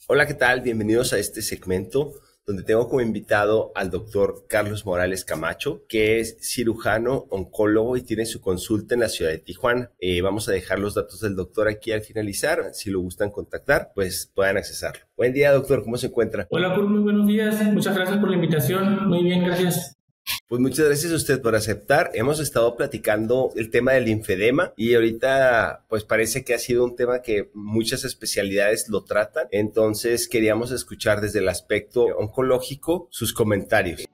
Hola, ¿qué tal? Bienvenidos a este segmento donde tengo como invitado al doctor Carlos Morales Camacho, que es cirujano, oncólogo y tiene su consulta en la ciudad de Tijuana. Vamos a dejar los datos del doctor aquí al finalizar. Si lo gustan contactar, pues puedan accesarlo. Buen día, doctor. ¿Cómo se encuentra? Hola, Kurt, muy buenos días. Muchas gracias por la invitación. Muy bien, gracias. Pues muchas gracias a usted por aceptar. Hemos estado platicando el tema del linfedema y ahorita pues parece que ha sido un tema que muchas especialidades lo tratan. Entonces queríamos escuchar desde el aspecto oncológico sus comentarios.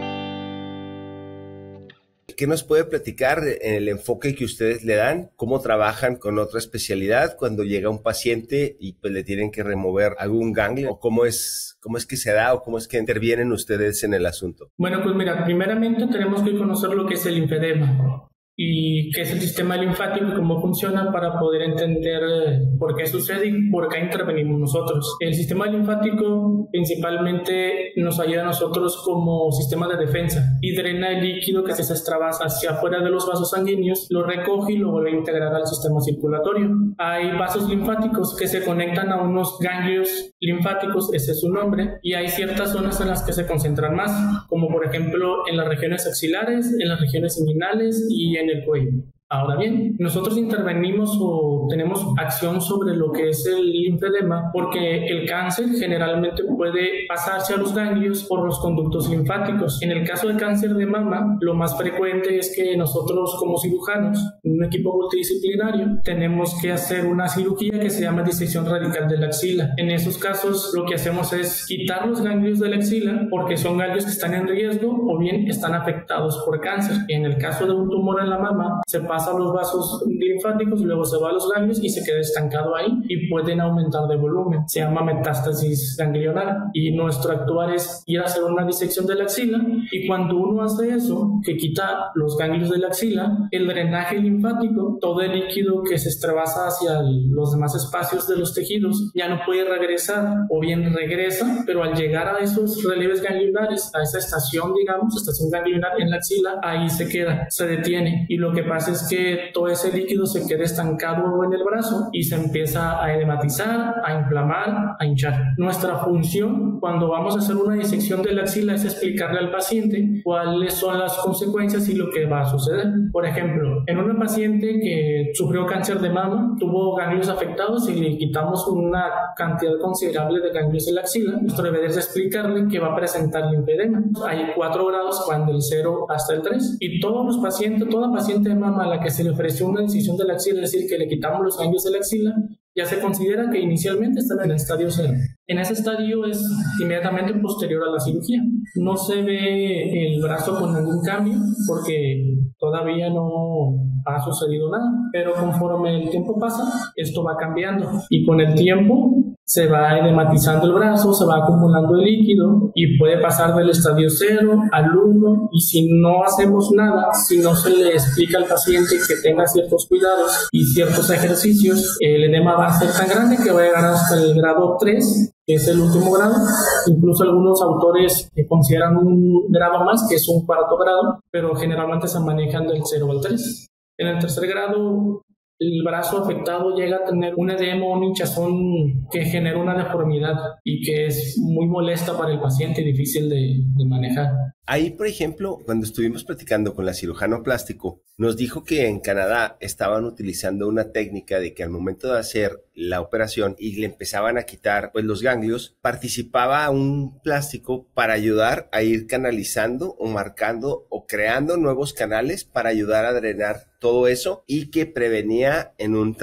¿Qué nos puede platicar en el enfoque que ustedes le dan? ¿Cómo trabajan con otra especialidad cuando llega un paciente y pues le tienen que remover algún ganglio? ¿O cómo es que se da o cómo es que intervienen ustedes en el asunto? Bueno, pues mira, primeramente tenemos que conocer lo que es el linfedema y qué es el sistema linfático y cómo funciona para poder entender por qué sucede y por qué intervenimos nosotros. El sistema linfático principalmente nos ayuda a nosotros como sistema de defensa y drena el líquido que se extravasa hacia afuera de los vasos sanguíneos, lo recoge y lo vuelve a integrar al sistema circulatorio. Hay vasos linfáticos que se conectan a unos ganglios linfáticos, ese es su nombre, y hay ciertas zonas en las que se concentran más, como por ejemplo en las regiones axilares, en las regiones inguinales y en el cuello. Ahora bien, nosotros intervenimos o tenemos acción sobre lo que es el linfedema porque el cáncer generalmente puede pasarse a los ganglios por los conductos linfáticos. En el caso del cáncer de mama, lo más frecuente es que nosotros como cirujanos, un equipo multidisciplinario, tenemos que hacer una cirugía que se llama disección radical de la axila. En esos casos lo que hacemos es quitar los ganglios de la axila porque son ganglios que están en riesgo o bien están afectados por cáncer. En el caso de un tumor en la mama, se pasa a los vasos linfáticos, luego se va a los ganglios y se queda estancado ahí y pueden aumentar de volumen. Se llama metástasis ganglionar y nuestro actuar es ir a hacer una disección de la axila y cuando uno hace eso, que quita los ganglios de la axila, el drenaje linfático, todo el líquido que se extravasa hacia los demás espacios de los tejidos ya no puede regresar o bien regresa, pero al llegar a esos relieves ganglionares, a esa estación, digamos, estación ganglionar en la axila, ahí se queda, se detiene y lo que pasa es que todo ese líquido se queda estancado en el brazo y se empieza a edematizar, a inflamar, a hinchar. Nuestra función cuando vamos a hacer una disección de la axila es explicarle al paciente cuáles son las consecuencias y lo que va a suceder. Por ejemplo, en una paciente que sufrió cáncer de mama, tuvo ganglios afectados y le quitamos una cantidad considerable de ganglios en la axila, nuestro deber es explicarle que va a presentar linfedema. Hay 4 grados, van del 0 hasta el 3 y todos los pacientes, toda paciente de mama a la que se le ofreció una incisión de la axila, es decir, que le quitamos los ganglios de la axila, ya se considera que inicialmente están en el estadio 0. En ese estadio es inmediatamente posterior a la cirugía. No se ve el brazo con ningún cambio porque todavía no ha sucedido nada, pero conforme el tiempo pasa, esto va cambiando y con el tiempo se va edematizando el brazo, se va acumulando el líquido y puede pasar del estadio 0 al 1 y si no hacemos nada, si no se le explica al paciente que tenga ciertos cuidados y ciertos ejercicios, el edema va a ser tan grande que va a llegar hasta el grado 3, que es el último grado. Incluso algunos autores consideran un grado más, que es un 4º grado, pero generalmente se manejan del 0 al 3. En el 3er grado, el brazo afectado llega a tener un edema o una hinchazón que genera una deformidad y que es muy molesta para el paciente y difícil de manejar. Ahí, por ejemplo, cuando estuvimos platicando con la cirujano plástico, nos dijo que en Canadá estaban utilizando una técnica de que al momento de hacer la operación y le empezaban a quitar pues los ganglios, participaba un plástico para ayudar a ir canalizando o marcando o creando nuevos canales para ayudar a drenar todo eso y que prevenía en un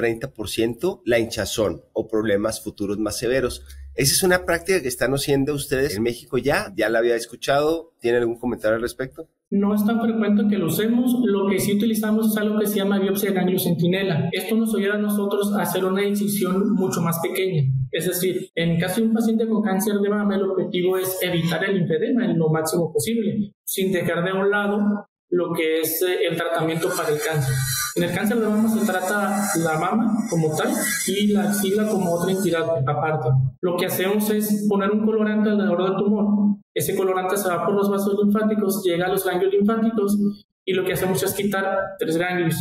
30% la hinchazón o problemas futuros más severos. ¿Esa es una práctica que están haciendo ustedes en México ya? ¿Ya la había escuchado? ¿Tienen algún comentario al respecto? No es tan frecuente que lo usemos. Lo que sí utilizamos es algo que se llama biopsia de ganglio centinela. Esto nos ayuda a nosotros a hacer una incisión mucho más pequeña. Es decir, en caso de un paciente con cáncer de mama, el objetivo es evitar el linfedema en lo máximo posible, sin dejar de un lado lo que es el tratamiento para el cáncer. En el cáncer de mama se trata la mama como tal y la axila como otra entidad aparte. Lo que hacemos es poner un colorante alrededor del tumor. Ese colorante se va por los vasos linfáticos, llega a los ganglios linfáticos y lo que hacemos es quitar 3 ganglios.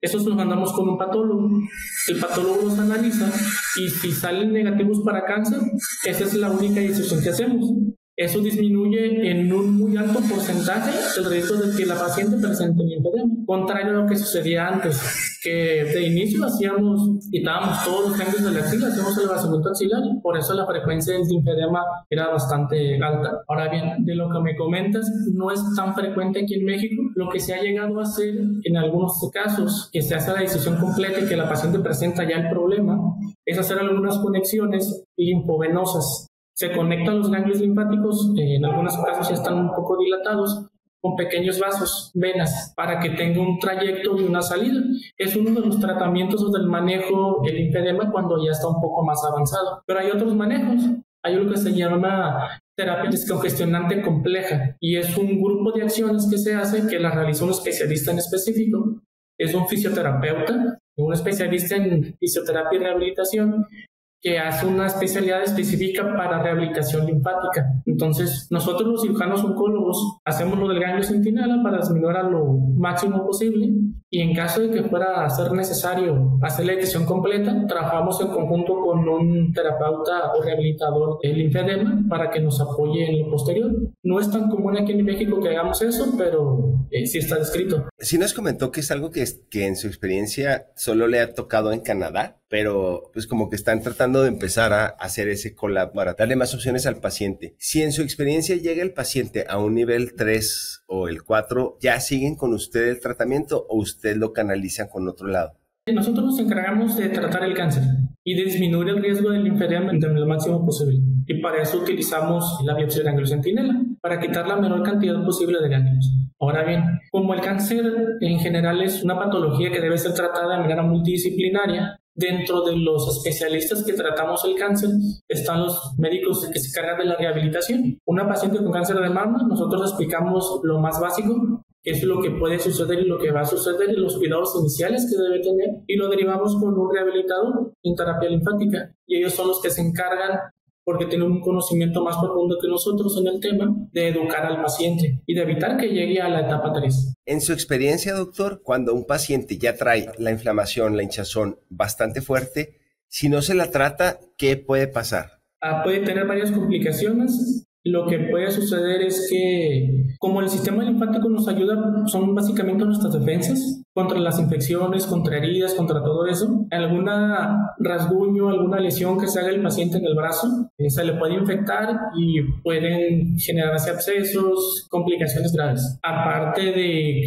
Esos los mandamos con un patólogo. El patólogo los analiza y si salen negativos para cáncer, esa es la única decisión que hacemos. Eso disminuye en un muy alto porcentaje el riesgo de que la paciente presente linfedema, contrario a lo que sucedía antes, que de inicio quitábamos todos los ganglios de la axila, hacíamos el vaciamiento axilar, por eso la frecuencia del linfedema era bastante alta. Ahora bien, de lo que me comentas, no es tan frecuente aquí en México. Lo que se ha llegado a hacer en algunos casos, que se hace la decisión completa y que la paciente presenta ya el problema, es hacer algunas conexiones linfovenosas. Se conectan los ganglios linfáticos, en algunos casos ya están un poco dilatados, con pequeños vasos, venas, para que tenga un trayecto y una salida. Es uno de los tratamientos o del manejo del linfedema cuando ya está un poco más avanzado. Pero hay otros manejos. Hay lo que se llama terapia descongestionante compleja y es un grupo de acciones que se hace que la realiza un especialista en específico. Es un fisioterapeuta, un especialista en fisioterapia y rehabilitación, que hace una especialidad específica para rehabilitación linfática. Entonces, nosotros los cirujanos oncólogos hacemos lo del ganglio centinela para disminuir a lo máximo posible y en caso de que fuera a ser necesario hacer la decisión completa, trabajamos en conjunto con un terapeuta o rehabilitador del linfedema para que nos apoye en lo posterior. No es tan común aquí en México que hagamos eso, pero sí está descrito. Sí nos comentó que es algo que en su experiencia solo le ha tocado en Canadá, pero pues como que están tratando de empezar a hacer ese collab para darle más opciones al paciente. Si en su experiencia llega el paciente a un nivel 3 o el 4, ¿ya siguen con usted el tratamiento o usted lo canaliza con otro lado? Nosotros nos encargamos de tratar el cáncer y de disminuir el riesgo del linfedema lo máximo posible. Y para eso utilizamos la biopsia de ganglio centinela, para quitar la menor cantidad posible de ganglios. Ahora bien, como el cáncer en general es una patología que debe ser tratada de manera multidisciplinaria, dentro de los especialistas que tratamos el cáncer están los médicos que se encargan de la rehabilitación. Una paciente con cáncer de mama, nosotros explicamos lo más básico, qué es lo que puede suceder y lo que va a suceder y los cuidados iniciales que debe tener, y lo derivamos con un rehabilitador en terapia linfática. Y ellos son los que se encargan, porque tienen un conocimiento más profundo que nosotros en el tema, de educar al paciente y de evitar que llegue a la etapa 3. En su experiencia, doctor, cuando un paciente ya trae la inflamación, la hinchazón bastante fuerte, si no se la trata, ¿qué puede pasar? Puede tener varias complicaciones. Lo que puede suceder es que, como el sistema linfático nos ayuda, son básicamente nuestras defensas contra las infecciones, contra heridas, contra todo eso. Alguna rasguño, alguna lesión que se haga el paciente en el brazo, se le puede infectar y pueden generarse abscesos, complicaciones graves. Aparte de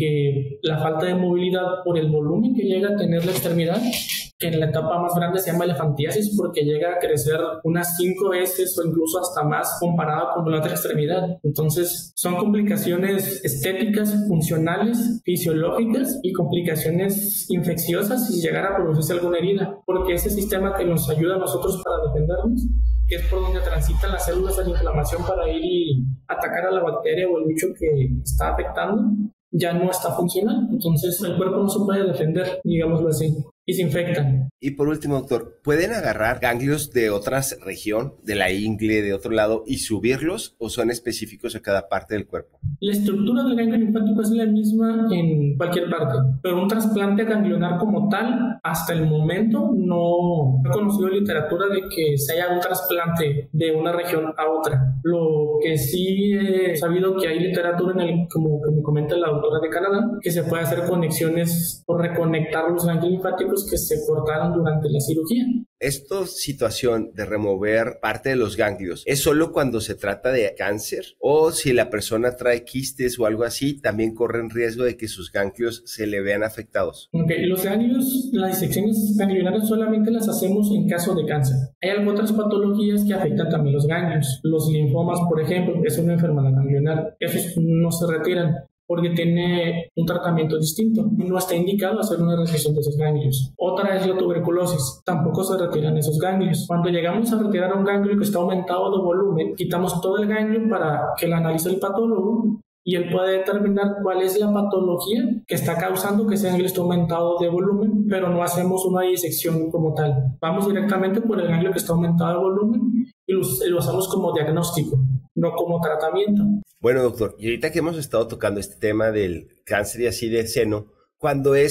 que la falta de movilidad por el volumen que llega a tener la extremidad, que en la etapa más grande se llama elefantiasis porque llega a crecer unas 5 veces o incluso hasta más comparado con la otra extremidad. Entonces son complicaciones estéticas, funcionales, fisiológicas y complicaciones infecciosas si llegara a producirse alguna herida, porque ese sistema que nos ayuda a nosotros para defendernos, que es por donde transitan las células de la inflamación para ir y atacar a la bacteria o el bicho que está afectando, ya no está funcionando. Entonces el cuerpo no se puede defender, digámoslo así, y se infectan. Y por último, doctor, ¿pueden agarrar ganglios de otra región, de la ingle, de otro lado, y subirlos o son específicos a cada parte del cuerpo? La estructura del ganglio linfático es la misma en cualquier parte, pero un trasplante ganglionar como tal, hasta el momento no he conocido literatura de que se haya un trasplante de una región a otra. Lo que sí he sabido que hay literatura como me comenta la doctora de Canadá, que se puede hacer conexiones o reconectar los ganglios linfáticos que se cortaron durante la cirugía. ¿Esta situación de remover parte de los ganglios es solo cuando se trata de cáncer? ¿O si la persona trae quistes o algo así, también corren riesgo de que sus ganglios se le vean afectados? Los ganglios, las disecciones ganglionares solamente las hacemos en caso de cáncer. Hay algunas otras patologías que afectan también los ganglios. Los linfomas, por ejemplo, es una enfermedad ganglionar. Esos no se retiran porque tiene un tratamiento distinto. No está indicado hacer una resección de esos ganglios. Otra es la tuberculosis. Tampoco se retiran esos ganglios. Cuando llegamos a retirar un ganglio que está aumentado de volumen, quitamos todo el ganglio para que lo analice el patólogo y él puede determinar cuál es la patología que está causando que ese ganglio esté aumentado de volumen, pero no hacemos una disección como tal. Vamos directamente por el ganglio que está aumentado de volumen y lo hacemos como diagnóstico, no como tratamiento. Bueno, doctor, y ahorita que hemos estado tocando este tema del cáncer y así de seno, cuando es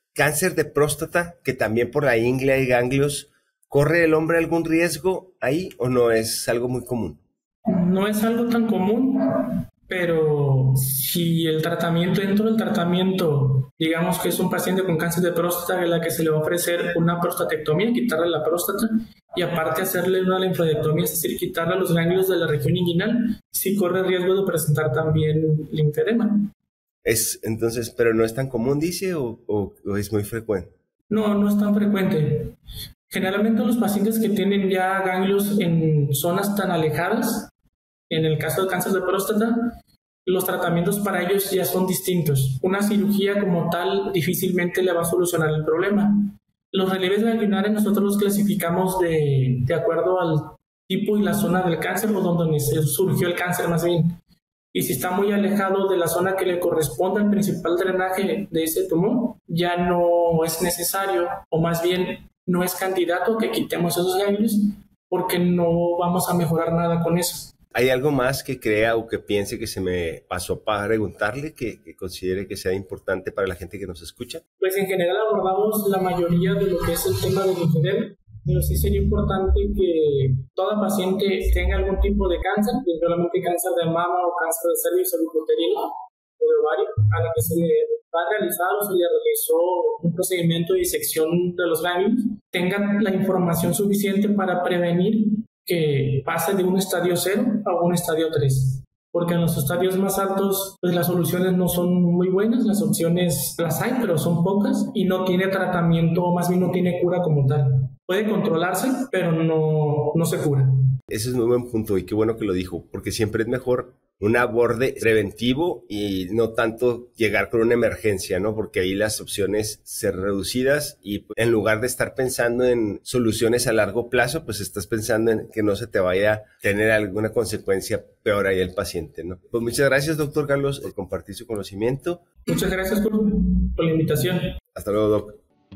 Cáncer de próstata, que también por la ingle hay ganglios. ¿Corre el hombre algún riesgo ahí o no es algo muy común? No es algo tan común, pero si dentro del tratamiento, digamos que es un paciente con cáncer de próstata a la que se le va a ofrecer una prostatectomía, quitarle la próstata y aparte hacerle una linfodectomía, es decir, quitarle los ganglios de la región inguinal, sí corre riesgo de presentar también linfedema. Entonces, pero no es tan común, dice, o es muy frecuente. No es tan frecuente. Generalmente los pacientes que tienen ya ganglios en zonas tan alejadas, en el caso de cáncer de próstata, los tratamientos para ellos ya son distintos. Una cirugía como tal difícilmente le va a solucionar el problema. Los relieves ganglionares nosotros los clasificamos de acuerdo al tipo y la zona del cáncer o donde surgió el cáncer más bien. Y si está muy alejado de la zona que le corresponde al principal drenaje de ese tumor, ya no es necesario, o más bien no es candidato que quitemos esos ganglios porque no vamos a mejorar nada con eso. ¿Hay algo más que crea o que piense que se me pasó para preguntarle que considere que sea importante para la gente que nos escucha? Pues en general abordamos la mayoría de lo que es el tema del linfedema, pero sí sería importante que toda paciente tenga algún tipo de cáncer, principalmente cáncer de mama o cáncer de cervix o uterino o de ovario, a la que se le va a realizar o se le realizó un procedimiento de disección de los ganglios, tenga la información suficiente para prevenir que pase de un estadio 0 a un estadio 3. Porque en los estadios más altos pues las soluciones no son muy buenas, las opciones las hay, pero son pocas y no tiene tratamiento, o más bien no tiene cura como tal. Puede controlarse, pero no se cura. Ese es muy buen punto y qué bueno que lo dijo, porque siempre es mejor un aborde preventivo y no tanto llegar con una emergencia, ¿no? Porque ahí las opciones se reducidas y en lugar de estar pensando en soluciones a largo plazo, pues estás pensando en que no se te vaya a tener alguna consecuencia peor ahí el paciente, ¿no? Pues muchas gracias, doctor Carlos, por compartir su conocimiento. Muchas gracias por la invitación. Hasta luego, doc.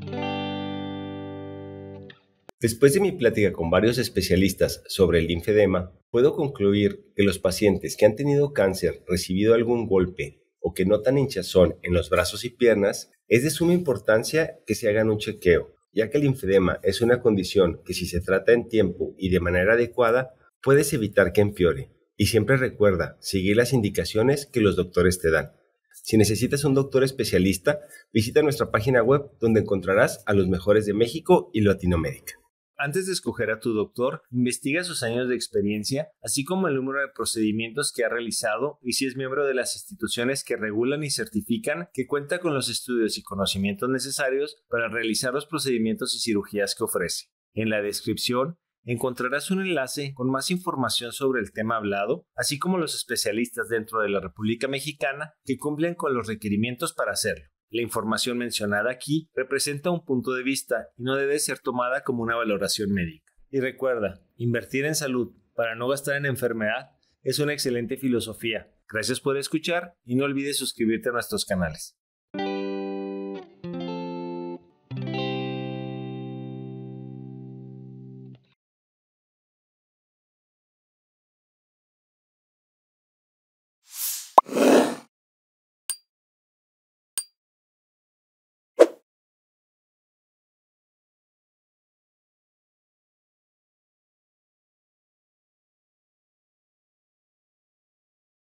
Después de mi plática con varios especialistas sobre el linfedema, puedo concluir que los pacientes que han tenido cáncer, recibido algún golpe o que notan hinchazón en los brazos y piernas, es de suma importancia que se hagan un chequeo, ya que el linfedema es una condición que si se trata en tiempo y de manera adecuada, puedes evitar que empeore. Y siempre recuerda seguir las indicaciones que los doctores te dan. Si necesitas un doctor especialista, visita nuestra página web donde encontrarás a los mejores de México y Latinoamérica. Antes de escoger a tu doctor, investiga sus años de experiencia, así como el número de procedimientos que ha realizado y si es miembro de las instituciones que regulan y certifican que cuenta con los estudios y conocimientos necesarios para realizar los procedimientos y cirugías que ofrece. En la descripción encontrarás un enlace con más información sobre el tema hablado, así como los especialistas dentro de la República Mexicana que cumplen con los requerimientos para hacerlo. La información mencionada aquí representa un punto de vista y no debe ser tomada como una valoración médica. Y recuerda, invertir en salud para no gastar en enfermedad es una excelente filosofía. Gracias por escuchar y no olvides suscribirte a nuestros canales.